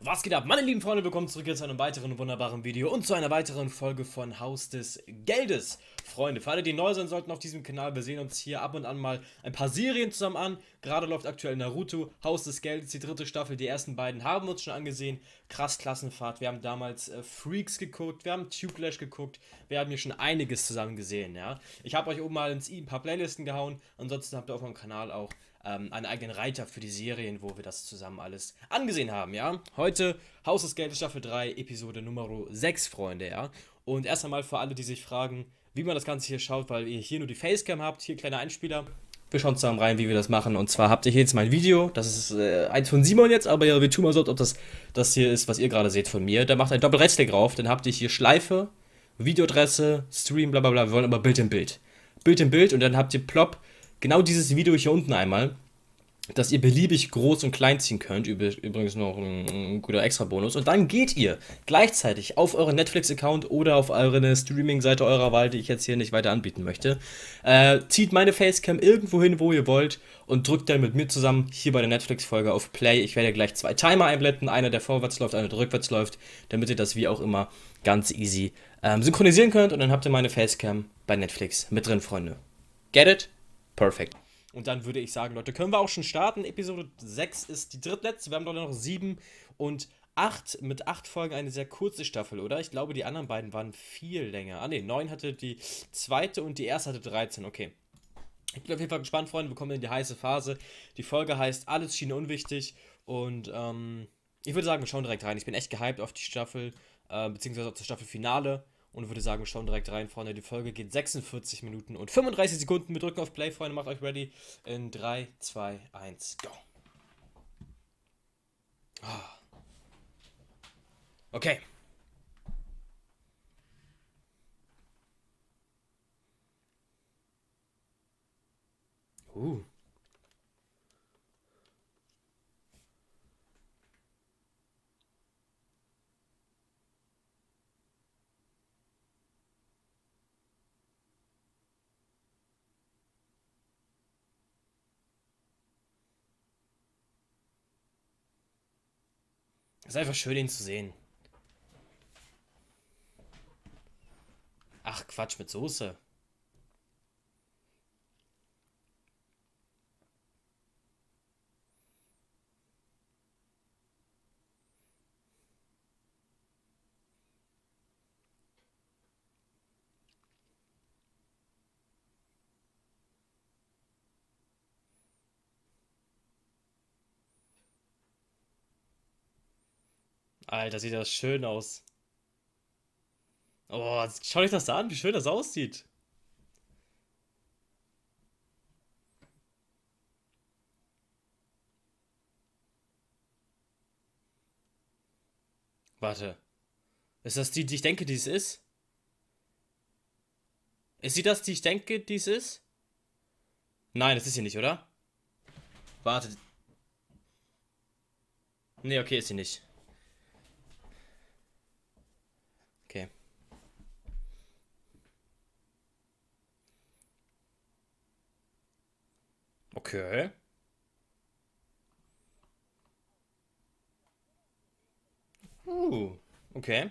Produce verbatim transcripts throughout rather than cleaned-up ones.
Was geht ab, meine lieben Freunde, willkommen zurück zu einem weiteren wunderbaren Video und zu einer weiteren Folge von Haus des Geldes. Freunde, für alle, die neu sein sollten auf diesem Kanal, wir sehen uns hier ab und an mal ein paar Serien zusammen an. Gerade läuft aktuell Naruto, Haus des Geldes, die dritte Staffel, die ersten beiden haben wir uns schon angesehen. Krass Klassenfahrt, wir haben damals äh, Freaks geguckt, wir haben Tubelash geguckt, wir haben hier schon einiges zusammen gesehen, ja. Ich habe euch oben mal ins i ein paar Playlisten gehauen, ansonsten habt ihr auf meinem Kanal auch ähm, einen eigenen Reiter für die Serien, wo wir das zusammen alles angesehen haben, ja. Heute Haus des Geldes Staffel drei, Episode Nummer sechs, Freunde, ja. Und erst einmal für alle, die sich fragen, wie man das Ganze hier schaut, weil ihr hier nur die Facecam habt, hier kleiner Einspieler. Wir schauen zusammen rein, wie wir das machen. Und zwar habt ihr hier jetzt mein Video. Das ist äh, eins von Simon jetzt, aber ja, wir tun mal so, ob das das hier ist, was ihr gerade seht von mir. Da macht ein Doppel-Rechtsklick drauf, dann habt ihr hier Schleife, Videoadresse, Stream, bla bla bla. Wir wollen aber Bild in Bild. Bild in Bild und dann habt ihr plopp genau dieses Video hier unten einmal, dass ihr beliebig groß und klein ziehen könnt. Übrigens noch ein, ein guter Extra-Bonus. Und dann geht ihr gleichzeitig auf euren Netflix-Account oder auf eure Streaming-Seite eurer Wahl, die ich jetzt hier nicht weiter anbieten möchte. Äh, zieht meine Facecam irgendwo hin, wo ihr wollt und drückt dann mit mir zusammen hier bei der Netflix-Folge auf Play. Ich werde gleich zwei Timer einblenden. Einer, der vorwärts läuft, einer, der rückwärts läuft, damit ihr das wie auch immer ganz easy ähm, synchronisieren könnt. Und dann habt ihr meine Facecam bei Netflix mit drin, Freunde. Get it? Perfect. Und dann würde ich sagen, Leute, können wir auch schon starten. Episode sechs ist die drittletzte. Wir haben doch noch sieben und acht. Mit acht Folgen eine sehr kurze Staffel, oder? Ich glaube, die anderen beiden waren viel länger. Ah, ne, neun hatte die zweite und die erste hatte dreizehn. Okay. Ich bin auf jeden Fall gespannt, Freunde. Wir kommen in die heiße Phase. Die Folge heißt Alles schien unwichtig. Und ähm, ich würde sagen, wir schauen direkt rein. Ich bin echt gehypt auf die Staffel, äh, beziehungsweise auf das Staffelfinale. Und würde sagen, wir schauen direkt rein, Freunde. Die Folge geht sechsundvierzig Minuten und fünfunddreißig Sekunden. Wir drücken auf Play, Freunde. Macht euch ready. In drei, zwei, eins, go. Okay. Uh. Ist einfach schön, ihn zu sehen. Ach, Quatsch mit Soße. Alter, sieht das schön aus. Oh, schau euch das an, wie schön das aussieht. Warte. Ist das die, die ich denke, die es ist? Ist sie das, die ich denke, die es ist? Nein, das ist sie nicht, oder? Warte. Nee, okay, ist sie nicht. Okay. Okay. Uh, okay.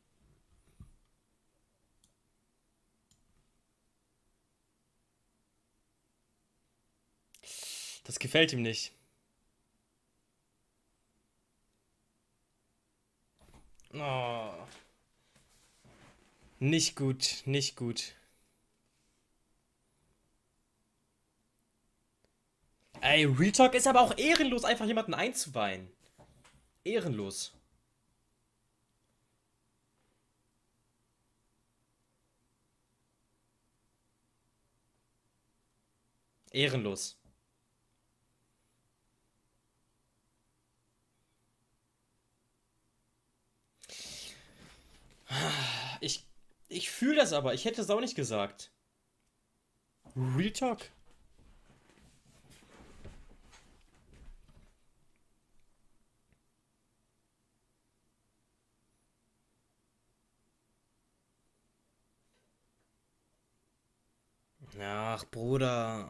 Das gefällt ihm nicht. Oh, nicht gut, nicht gut. Ey, Real Talk ist aber auch ehrenlos, einfach jemanden einzuweihen. Ehrenlos. Ehrenlos. Ich, ich fühle das aber. Ich hätte es auch nicht gesagt. Real Talk. Ach, Bruder.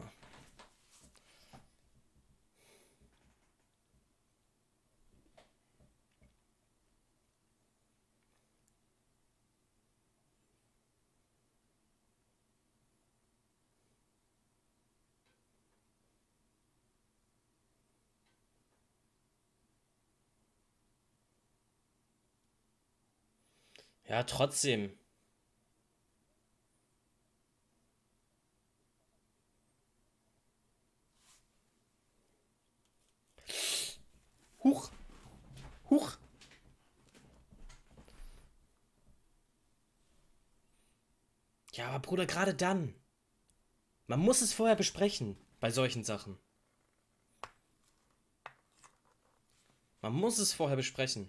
Ja, trotzdem. Huch. Huch. Ja, aber Bruder, gerade dann. Man muss es vorher besprechen. Bei solchen Sachen. Man muss es vorher besprechen.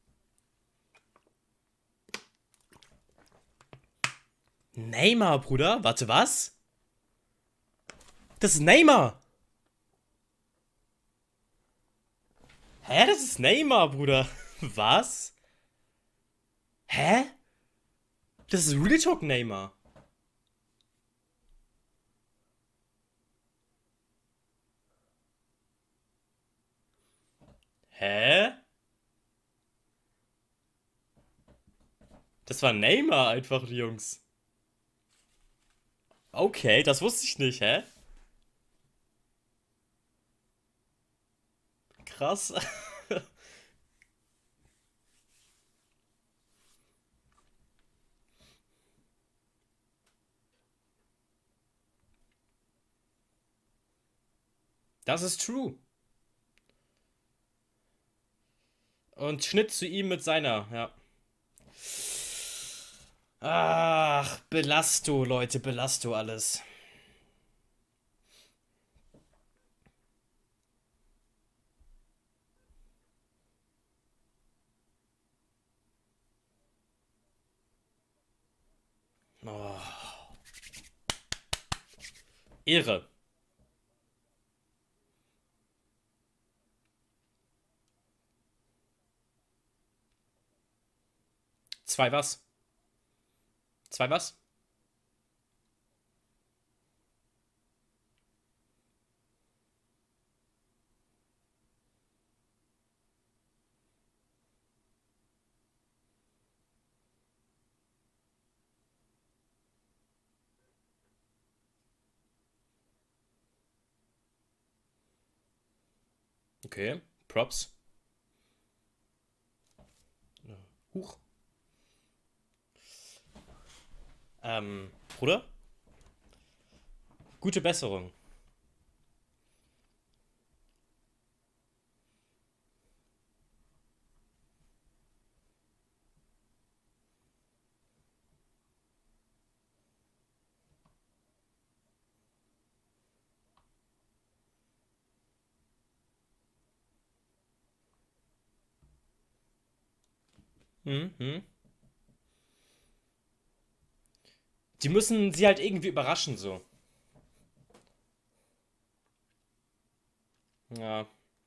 Neymar, Bruder? Warte, was? Das ist Neymar! Hä? Das ist Neymar, Bruder. Was? Hä? Das ist Real Talk Neymar. Hä? Das war Neymar einfach, Jungs. Okay, das wusste ich nicht, hä? Krass. Das ist true. Und Schnitt zu ihm mit seiner, ja. Ach, Belasto, Leute, Belasto alles. Oh. Ehre. Zwei was? Zwei was? Okay, Props. Huch. Ähm, Bruder? Gute Besserung. Hm, hm. Die müssen sie halt irgendwie überraschen, so. Ja.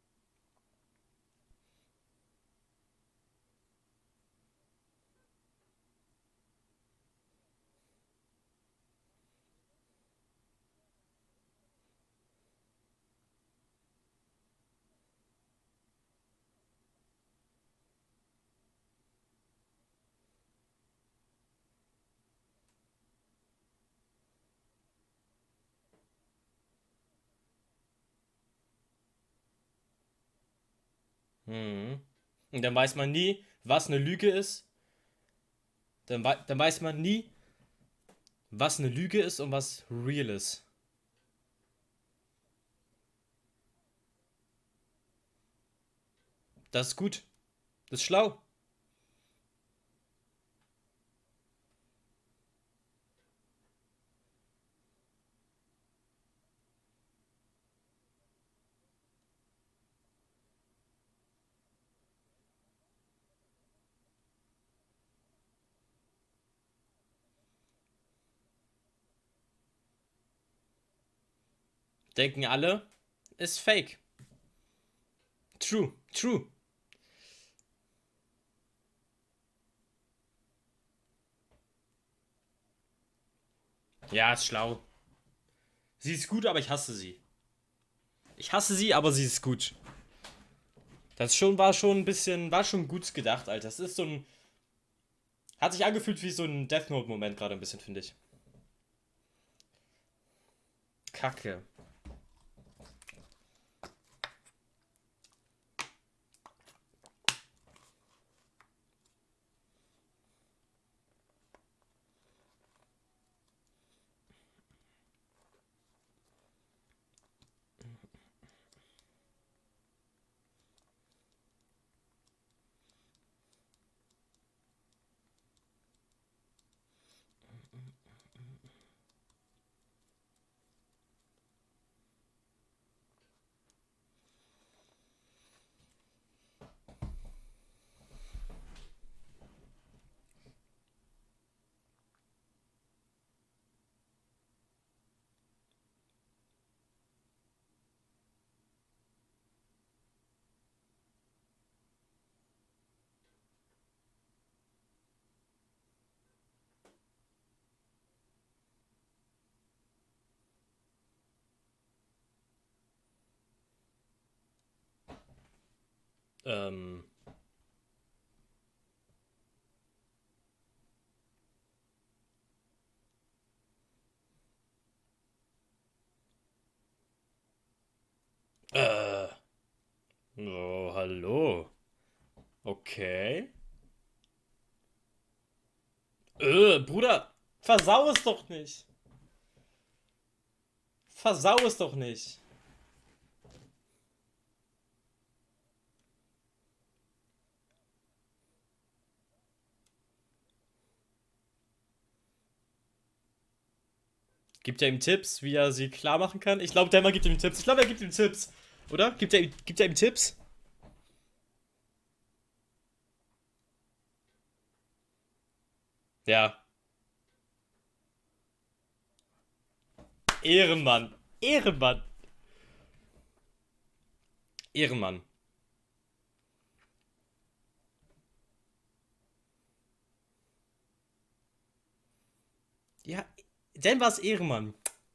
Hm. Und dann weiß man nie, was eine Lüge ist. Dann, wei- dann weiß man nie, was eine Lüge ist und was real ist. Das ist gut. Das ist schlau. Denken alle, ist fake. True, true. Ja, ist schlau. Sie ist gut, aber ich hasse sie. Ich hasse sie, aber sie ist gut. Das schon war schon ein bisschen, war schon gut gedacht, Alter. Das ist so ein, hat sich angefühlt wie so ein Death Note-Moment gerade ein bisschen, finde ich. Kacke. Ähm. Äh. Oh, hallo. Okay. Äh, Bruder, versau es doch nicht. Versau es doch nicht. Gibt er ihm Tipps, wie er sie klar machen kann? Ich glaube, der Mann gibt ihm Tipps. Ich glaube, er gibt ihm Tipps. Oder? Gibt er, gibt er ihm Tipps? Ja. Ehrenmann. Ehrenmann. Ehrenmann. Ja, denn was Ehrenmann.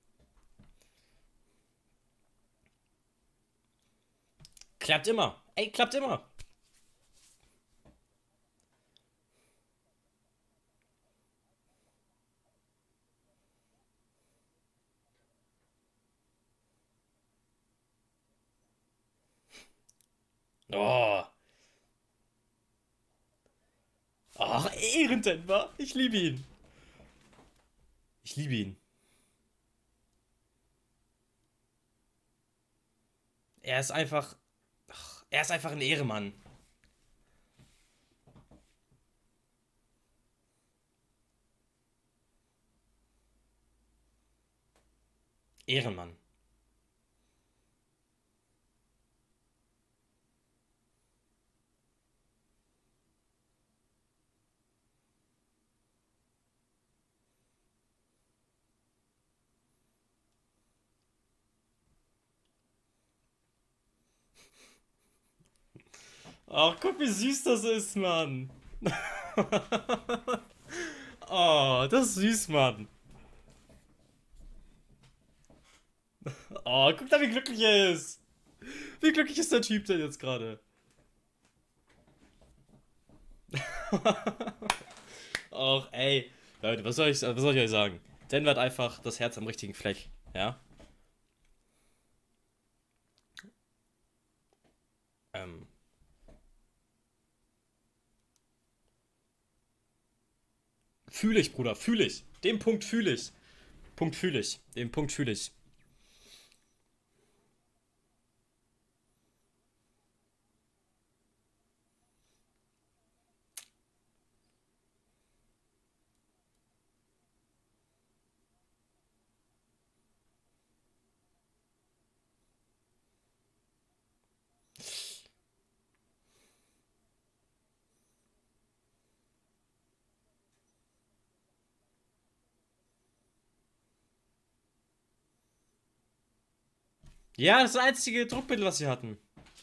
Klappt immer. Ey, klappt immer. Oh. Ach, Ehrendenver. Ich liebe ihn. Ich liebe ihn. Er ist einfach. Ach, er ist einfach ein Ehrenmann. Ehrenmann. Ach, guck, wie süß das ist, Mann. Oh, das ist süß, Mann. Oh, guck da, wie glücklich er ist. Wie glücklich ist der Typ denn jetzt gerade? Och, ey. Leute, was soll ich, was soll ich euch sagen? Denver hat einfach das Herz am richtigen Fleck, ja? Ähm. Fühle ich, Bruder, fühle ich. Den Punkt fühle ich. Punkt fühle ich. Den Punkt fühle ich. Ja, das ist das einzige Druckmittel, was sie hatten.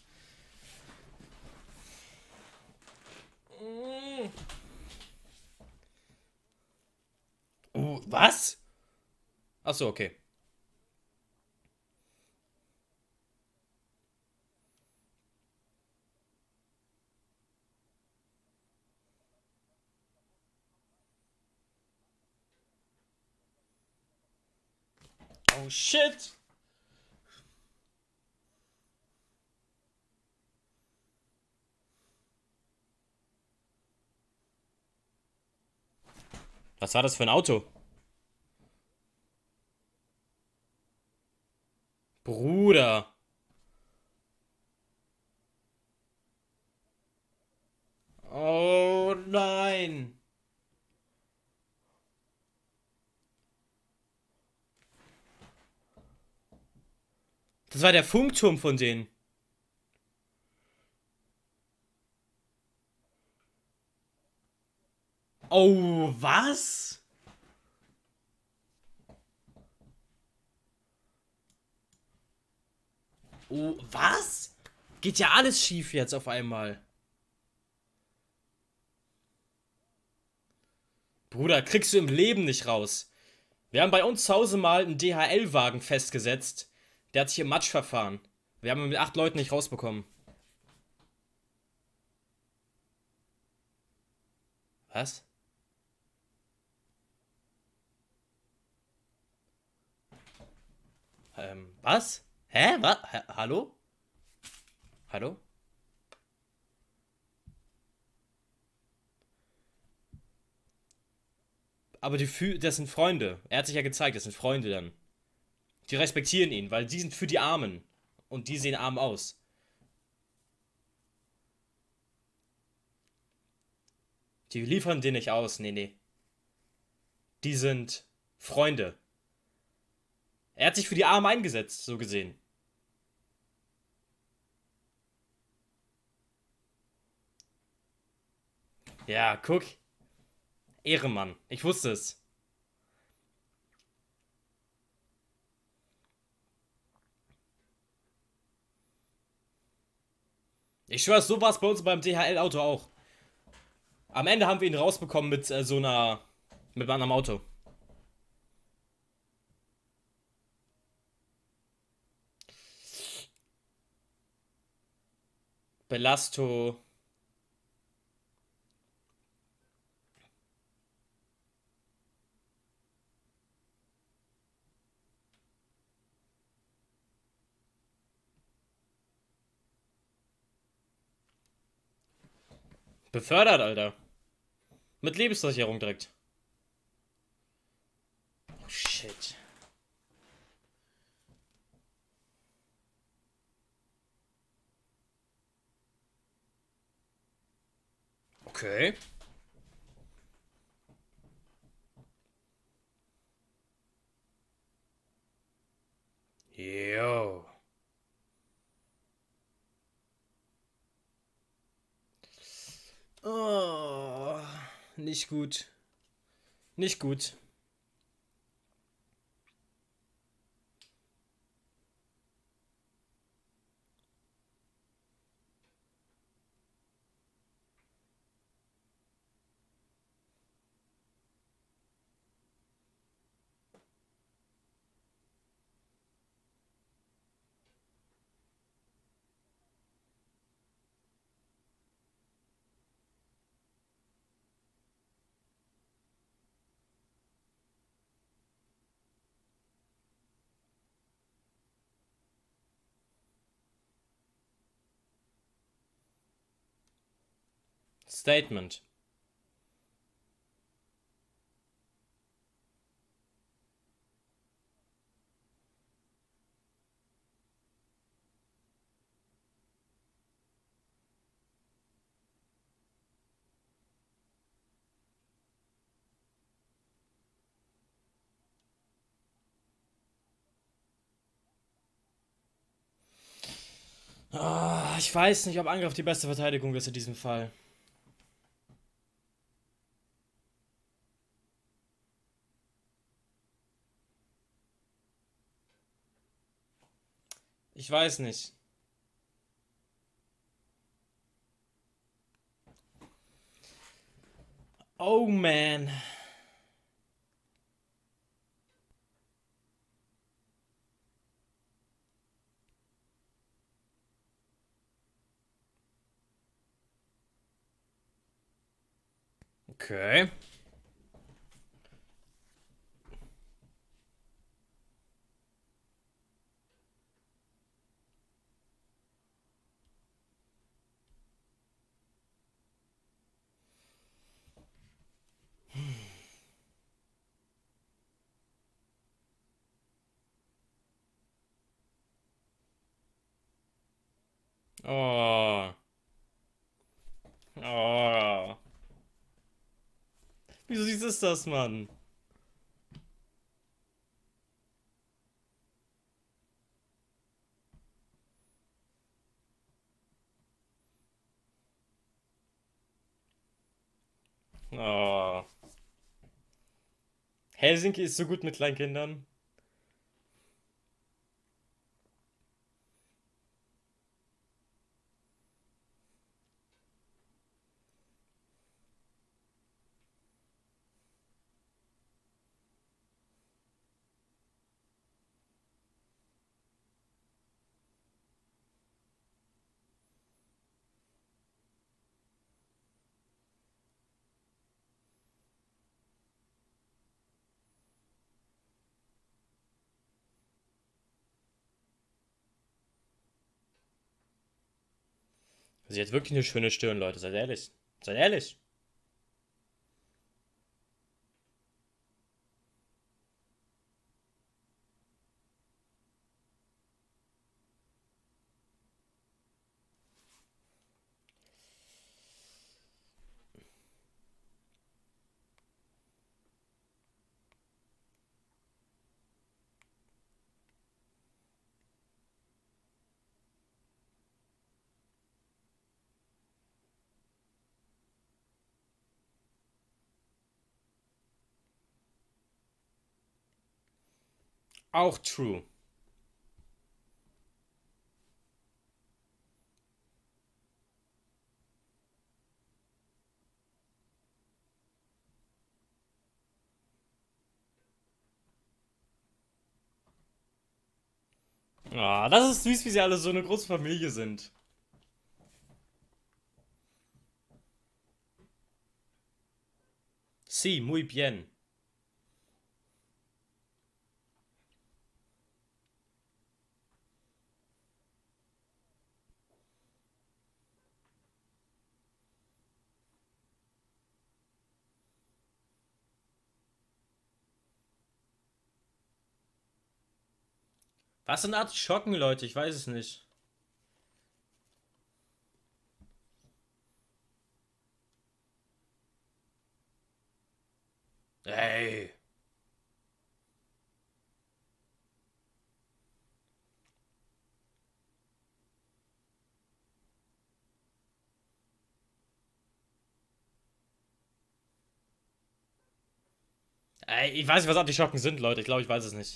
Mm. Oh, was? Achso, okay. Oh, shit. Was war das für ein Auto? Bruder. Oh nein. Das war der Funkturm von denen. Oh, was? Oh, was? Geht ja alles schief jetzt auf einmal. Bruder, kriegst du im Leben nicht raus. Wir haben bei uns zu Hause mal einen D H L-Wagen festgesetzt. Der hat sich im Matsch verfahren. Wir haben ihn mit acht Leuten nicht rausbekommen. Was? Ähm, was? Hä? Was? Hallo? Hallo? Aber die Fü das sind Freunde. Er hat sich ja gezeigt, das sind Freunde dann. Die respektieren ihn, weil die sind für die Armen. Und die sehen arm aus. Die liefern den nicht aus, nee, nee. Die sind Freunde. Er hat sich für die Armen eingesetzt, so gesehen. Ja, guck. Ehrenmann. Ich wusste es. Ich schwör, so war es bei uns beim D H L-Auto auch. Am Ende haben wir ihn rausbekommen mit äh, so einer. Mit einem Auto. Belasto. Befördert, Alter. Mit Lebensversicherung direkt. Oh, shit. Okay. Jo. Oh, nicht gut. Nicht gut. Statement. Oh, ich weiß nicht, ob Angriff die beste Verteidigung ist in diesem Fall. Ich weiß nicht. Oh man. Okay. Oh. Oh. Wieso süß ist das, Mann? Oh. Helsinki ist so gut mit Kleinkindern. Sie hat wirklich eine schöne Stirn, Leute. Seid ehrlich. Seid ehrlich. Auch true. Ah, das ist süß, wie sie alle so eine große Familie sind. Sí, muy bien. Was sind Artischocken, Leute? Ich weiß es nicht. Ey. Ey, ich weiß nicht, was Artischocken sind, Leute. Ich glaube, ich weiß es nicht.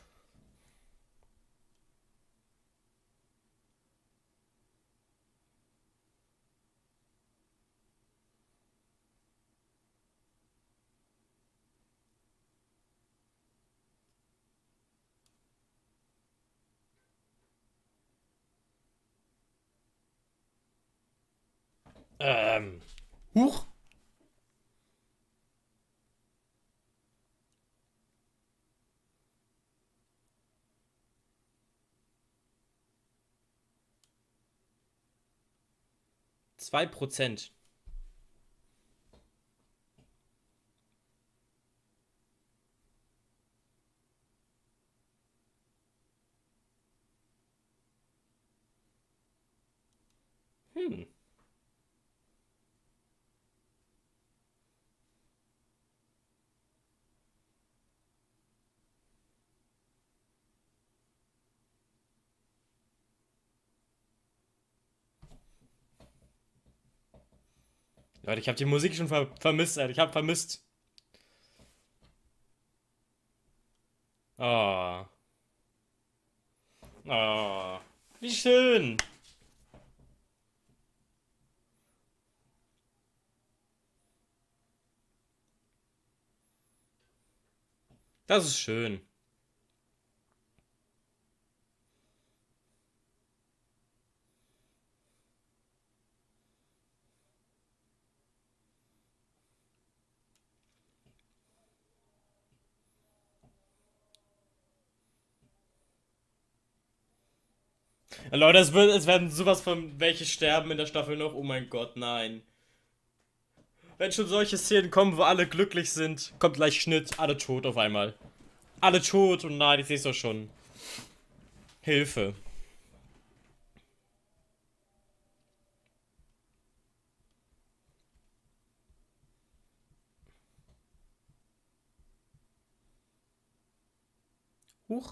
Ähm. Huch. Zwei Prozent. Hm. Leute, ich habe die Musik schon ver vermisst, Alter. Ich habe vermisst. Oh. Oh. Wie schön. Das ist schön. Leute, es, wird, es werden sowas von welche sterben in der Staffel noch. Oh mein Gott, nein. Wenn schon solche Szenen kommen, wo alle glücklich sind, kommt gleich Schnitt, alle tot auf einmal. Alle tot und nein, ich sehe es doch schon. Hilfe. Huch.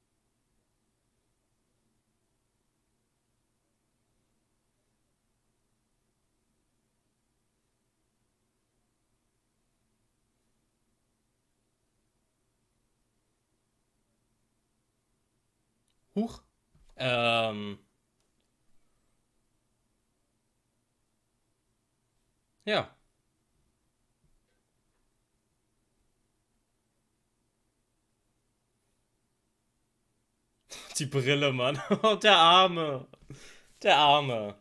Huch. Ähm. Ja. Die Brille, Mann. Oh, der Arme. Der Arme.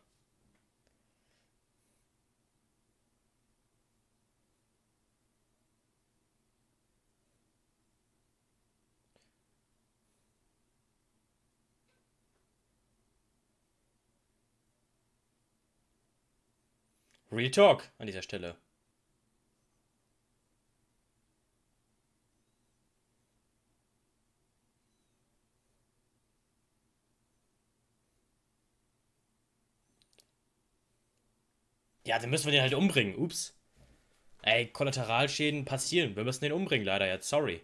Real Talk an dieser Stelle. Ja, dann müssen wir den halt umbringen. Ups. Ey, Kollateralschäden passieren. Wir müssen den umbringen, leider jetzt. Sorry.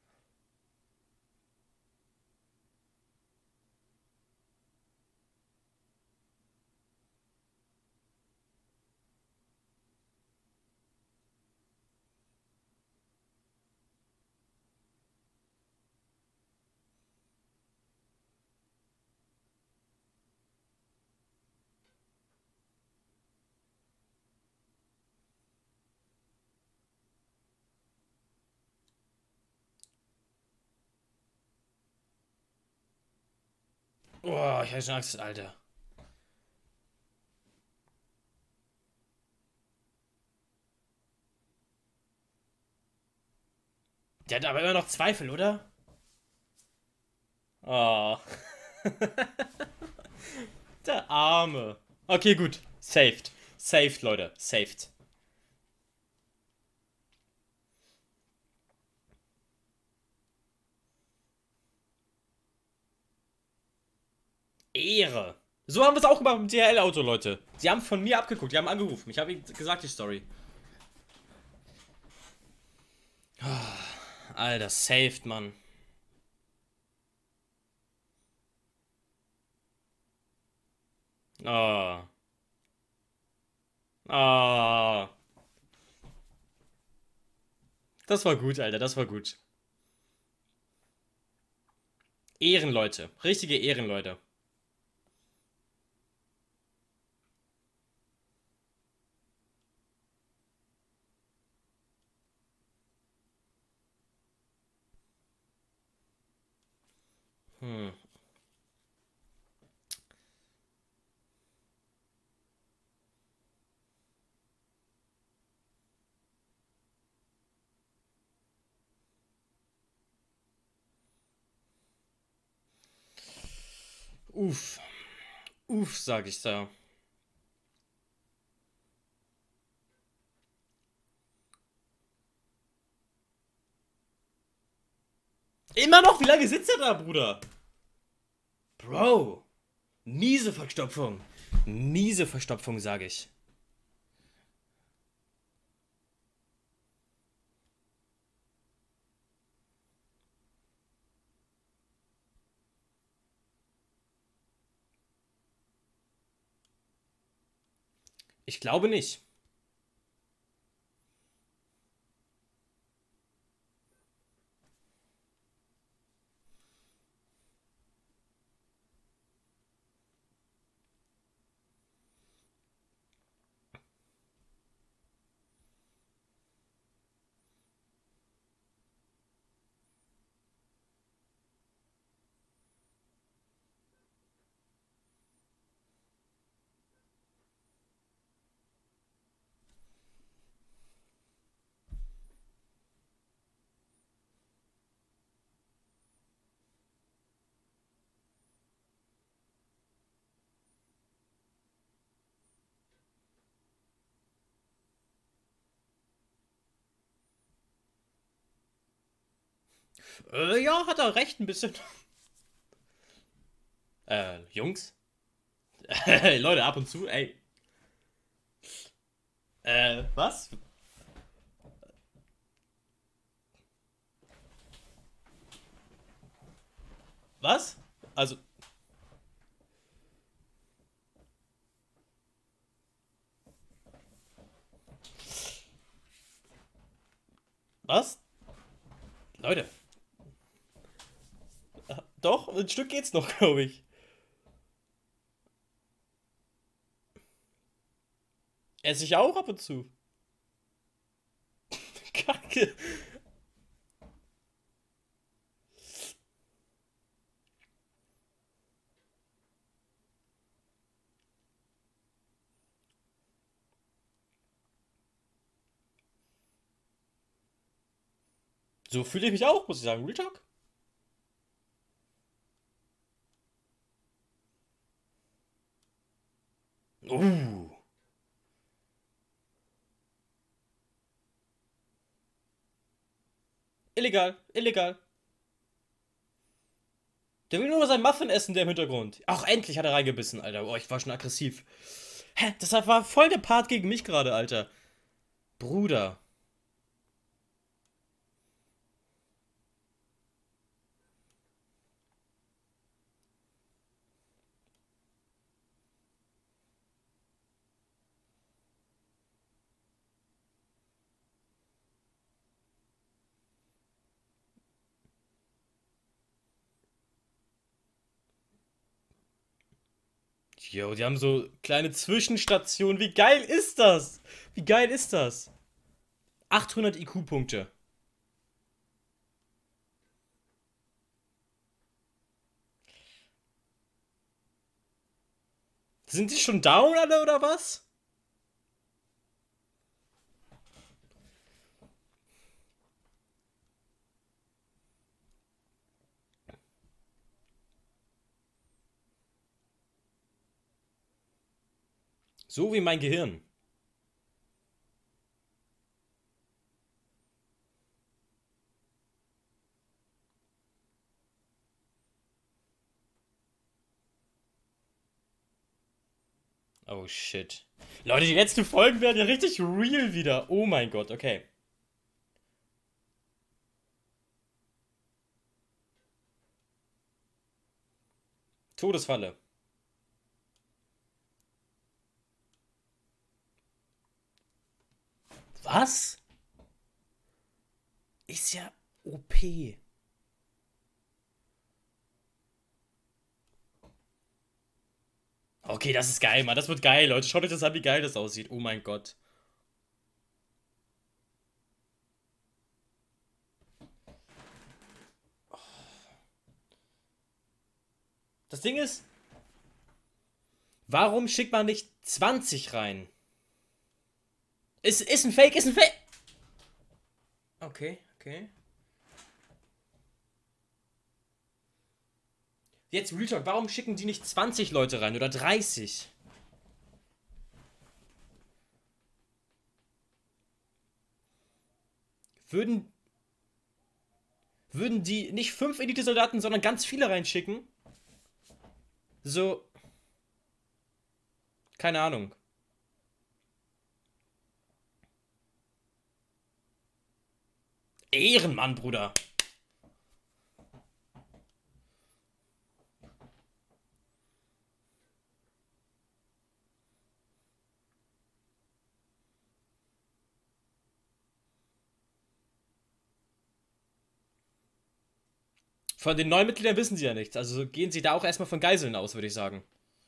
Oh, ich hatte schon Angst, Alter. Der hat aber immer noch Zweifel, oder? Oh. Der Arme. Okay, gut. Saved. Saved, Leute. Saved. Ehre. So haben wir es auch gemacht mit dem D H L-Auto, Leute. Sie haben von mir abgeguckt, die haben angerufen. Ich habe ihnen gesagt, die Story. Alter, saved, Mann. Oh. Oh. Das war gut, Alter, das war gut. Ehrenleute. Richtige Ehrenleute. Hm. Uff. Uff, sag ich da. Immer noch? Wie lange sitzt er da, Bruder? Bro. Miese Verstopfung. Miese Verstopfung, sage ich. Ich glaube nicht. Äh, ja, hat er recht, ein bisschen. Äh, Jungs? Leute, ab und zu, ey. Äh, was? Was? Also, was? Leute. Doch, ein Stück geht's noch, glaube ich. Esse ich auch ab und zu. Kacke. So fühle ich mich auch, muss ich sagen. Real Talk. Uh. Illegal, illegal. Der will nur sein Muffin essen, der im Hintergrund. Ach, endlich hat er reingebissen, Alter. Oh, ich war schon aggressiv. Hä? Das war voll der Part gegen mich gerade, Alter. Bruder. Jo, die haben so kleine Zwischenstationen. Wie geil ist das? Wie geil ist das? achthundert I Q-Punkte. Sind die schon down alle oder was? So wie mein Gehirn. Oh shit. Leute, die letzten Folgen werden ja richtig real wieder. Oh mein Gott, okay. Todesfalle. Was? Ist ja O P. Okay, das ist geil, Mann. Das wird geil, Leute. Schaut euch das an, wie geil das aussieht. Oh mein Gott. Das Ding ist, warum schickt man nicht zwanzig rein? Ist, ist ein Fake, ist ein Fake. Okay, okay. Jetzt Real Talk, warum schicken die nicht zwanzig Leute rein oder dreißig? Würden, würden die nicht fünf Elite-Soldaten, sondern ganz viele reinschicken? So. Keine Ahnung. Ehrenmann, Bruder. Von den neuen Mitgliedern wissen sie ja nichts. Also gehen sie da auch erstmal von Geiseln aus, würde ich sagen.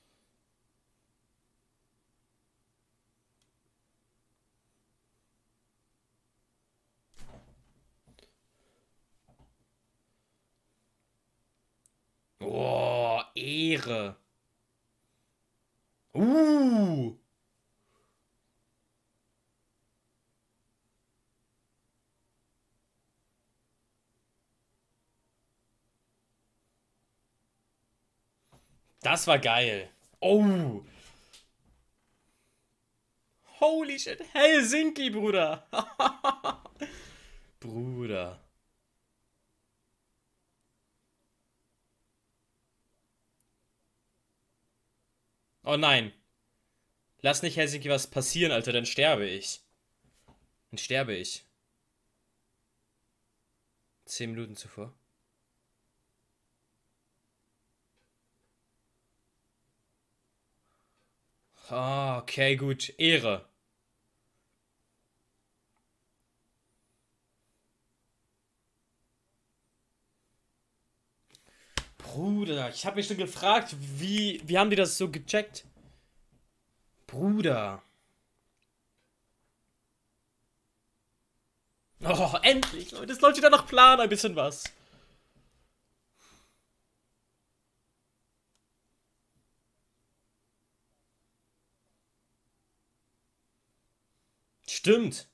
Oh, Ehre. Uh. Das war geil. Oh. Holy shit. Helsinki, Bruder. Bruder. Oh nein. Lass nicht Helsinki was passieren, Alter, dann sterbe ich. Dann sterbe ich. Zehn Minuten zuvor. Ah, okay, gut. Ehre. Bruder, ich habe mich schon gefragt, wie, wie haben die das so gecheckt? Bruder. Oh, endlich, Leute. Es läuft wieder nach Plan ein bisschen was. Stimmt.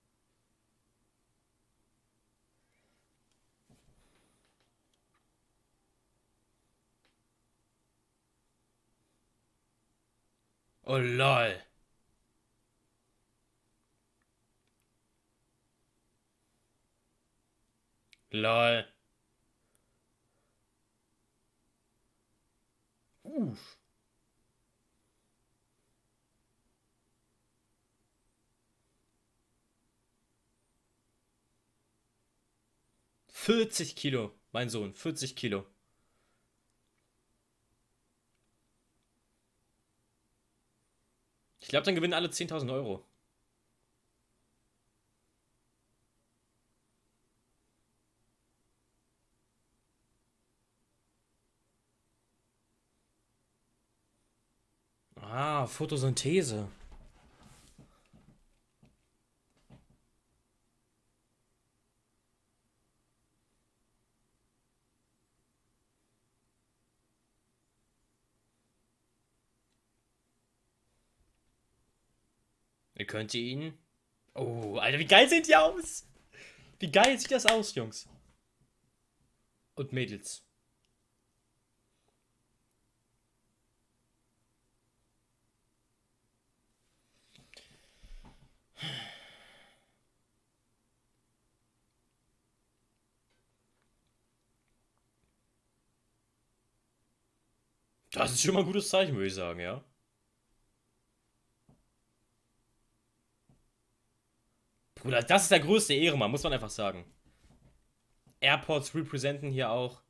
Oh lol. Lol. Uff. vierzig Kilo, mein Sohn, vierzig Kilo. Ich glaube, dann gewinnen alle zehntausend Euro. Ah, Photosynthese. Ihr könnt ihn. Oh, Alter, wie geil sehen die aus? Wie geil sieht das aus, Jungs? Und Mädels. Das ist schon mal ein gutes Zeichen, würde ich sagen, ja. Bruder, das ist der größte Ehrenmann, muss man einfach sagen. AirPods representen hier auch.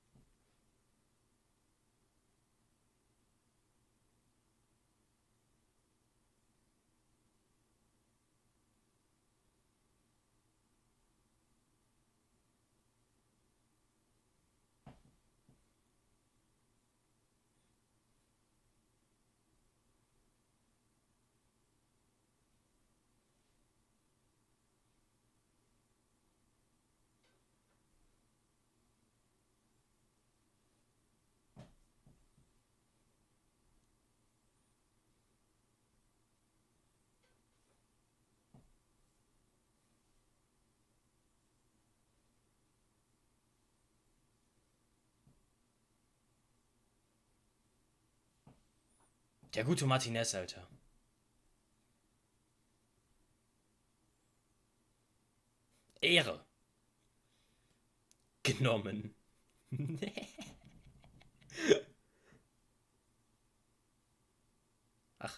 Der gute Martinez, Alter. Ehre. Genommen. Ach.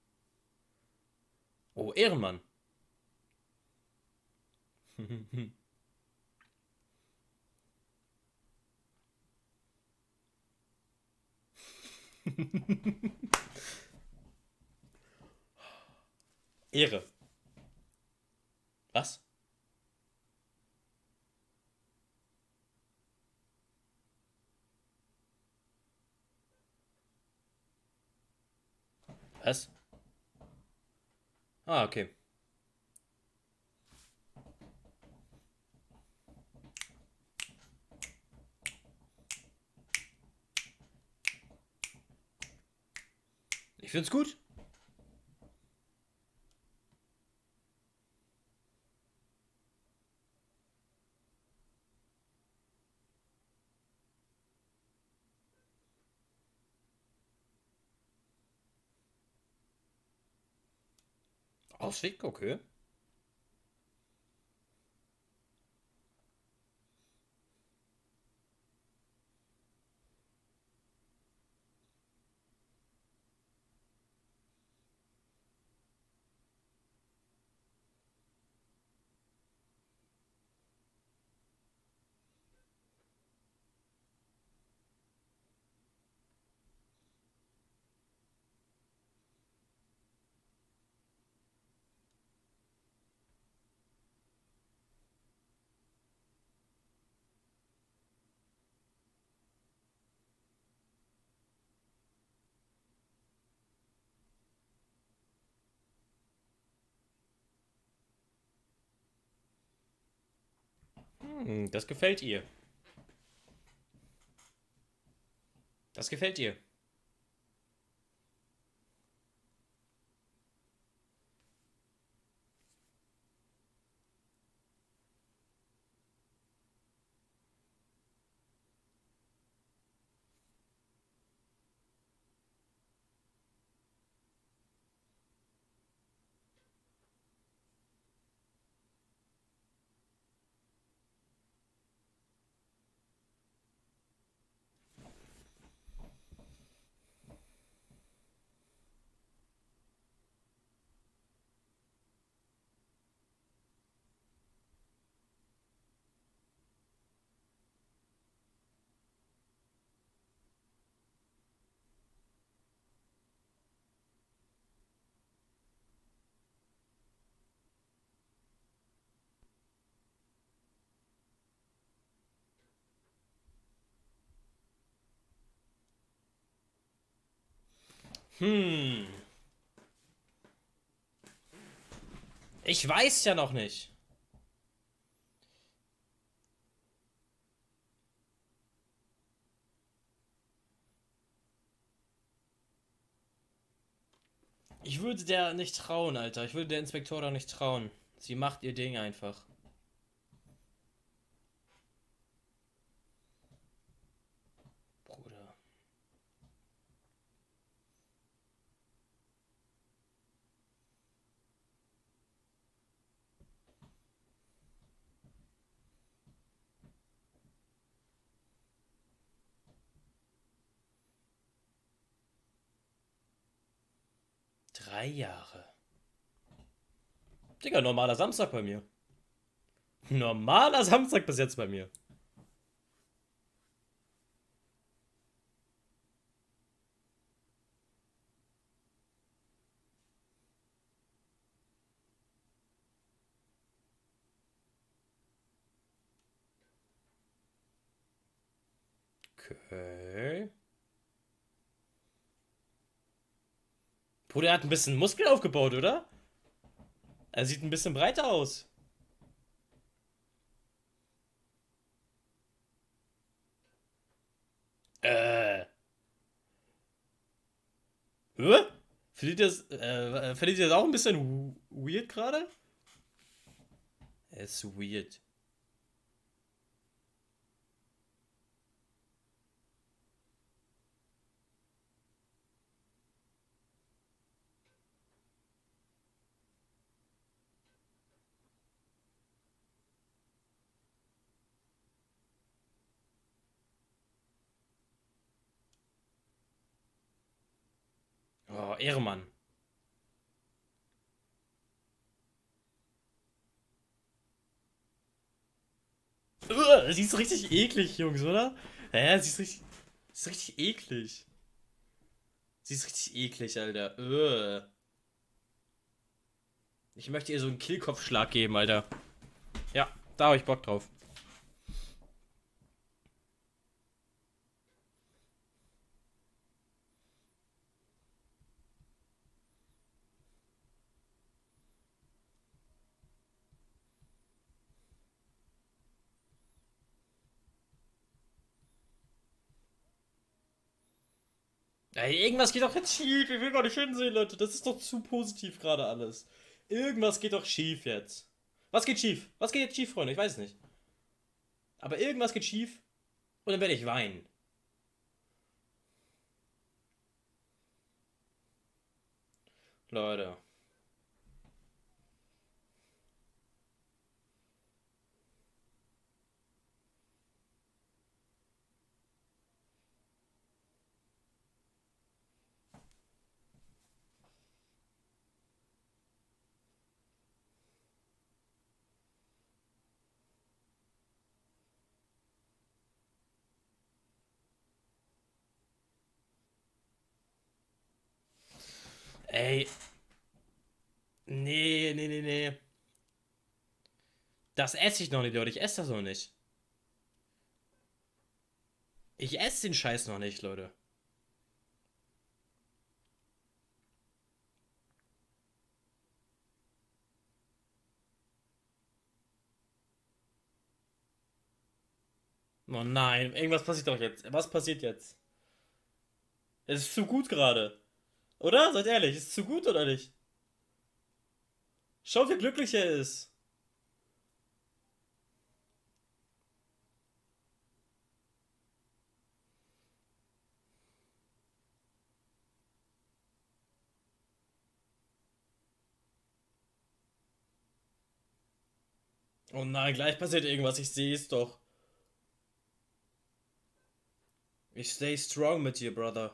Oh, Ehrenmann. Ehre. Was? Was? Ah, okay. Ich find's gut. Ausweg, okay. Hm, das gefällt ihr. Das gefällt ihr. Hm. Ich weiß ja noch nicht. Ich würde der nicht trauen, Alter. Ich würde der Inspektora nicht trauen. Sie macht ihr Ding einfach. Bruder. Drei Jahre. Digga, normaler Samstag bei mir. Normaler Samstag bis jetzt bei mir. Okay. Bruder, er hat ein bisschen Muskel aufgebaut, oder? Er sieht ein bisschen breiter aus. Äh. Hä? Findet ihr das, äh, findet ihr das auch ein bisschen weird gerade? Er ist weird. Oh, Ehrenmann. Uah, sie ist richtig eklig, Jungs, oder? Ja, sie ist richtig, sie ist richtig eklig. Sie ist richtig eklig, Alter. Uah. Ich möchte ihr so einen Kehlkopfschlag geben, Alter. Ja, da habe ich Bock drauf. Ey, irgendwas geht doch jetzt schief. Ich will gar nicht hinsehen, Leute. Das ist doch zu positiv gerade alles. Irgendwas geht doch schief jetzt. Was geht schief? Was geht jetzt schief, Freunde? Ich weiß es nicht. Aber irgendwas geht schief und dann werde ich weinen. Leute. Ey. Nee, nee, nee, nee. Das esse ich noch nicht, Leute. Ich esse das noch nicht. Ich esse den Scheiß noch nicht, Leute. Oh nein, irgendwas passiert doch jetzt. Was passiert jetzt? Es ist zu gut gerade. Oder? Seid ehrlich, ist es zu gut oder nicht? Schau, wie glücklich er ist. Oh nein, gleich passiert irgendwas. Ich sehe es doch. Ich stay strong mit dir, Brother.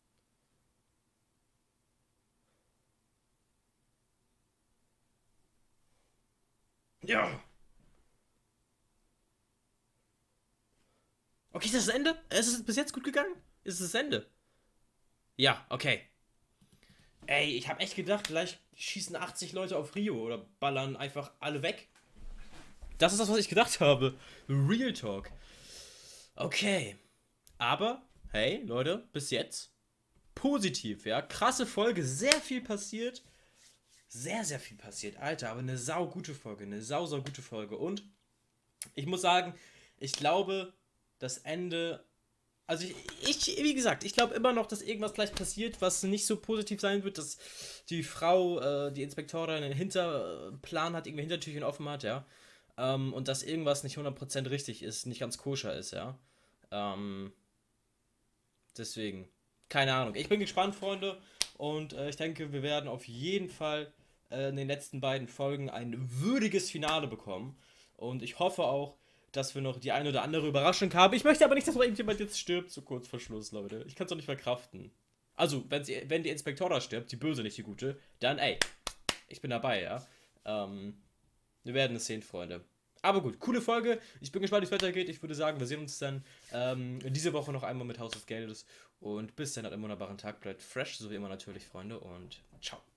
Ja. Okay, ist das das Ende? Ist es bis jetzt gut gegangen? Ist es das Ende? Ja, okay. Ey, ich habe echt gedacht, gleich schießen achtzig Leute auf Rio oder ballern einfach alle weg. Das ist das, was ich gedacht habe. Real Talk. Okay. Aber, hey, Leute, bis jetzt. positiv, ja. Krasse Folge, sehr viel passiert. Sehr, sehr viel passiert, Alter, aber eine saugute Folge, eine sau, sau gute Folge. Und ich muss sagen, ich glaube, das Ende, also ich, ich wie gesagt, ich glaube immer noch, dass irgendwas gleich passiert, was nicht so positiv sein wird, dass die Frau, äh, die Inspektorin einen Hinterplan hat, irgendwie Hintertürchen offen hat, ja. Ähm, und dass irgendwas nicht hundert Prozent richtig ist, nicht ganz koscher ist, ja. Ähm, deswegen, keine Ahnung. Ich bin gespannt, Freunde, und äh, ich denke, wir werden auf jeden Fall äh, in den letzten beiden Folgen ein würdiges Finale bekommen. Und ich hoffe auch, dass wir noch die eine oder andere Überraschung haben. Ich möchte aber nicht, dass mal irgendjemand jetzt stirbt, so kurz vor Schluss, Leute. Ich kann es doch nicht verkraften. Also, wenn, sie, wenn die Inspektora stirbt, die Böse, nicht die Gute, dann, ey, ich bin dabei, ja. Ähm, wir werden es sehen, Freunde. Aber gut, coole Folge. Ich bin gespannt, wie es weitergeht. Ich würde sagen, wir sehen uns dann ähm, diese Woche noch einmal mit Haus des Geldes. Und bis dann, hat einen wunderbaren Tag. Bleibt fresh, so wie immer natürlich, Freunde. Und ciao.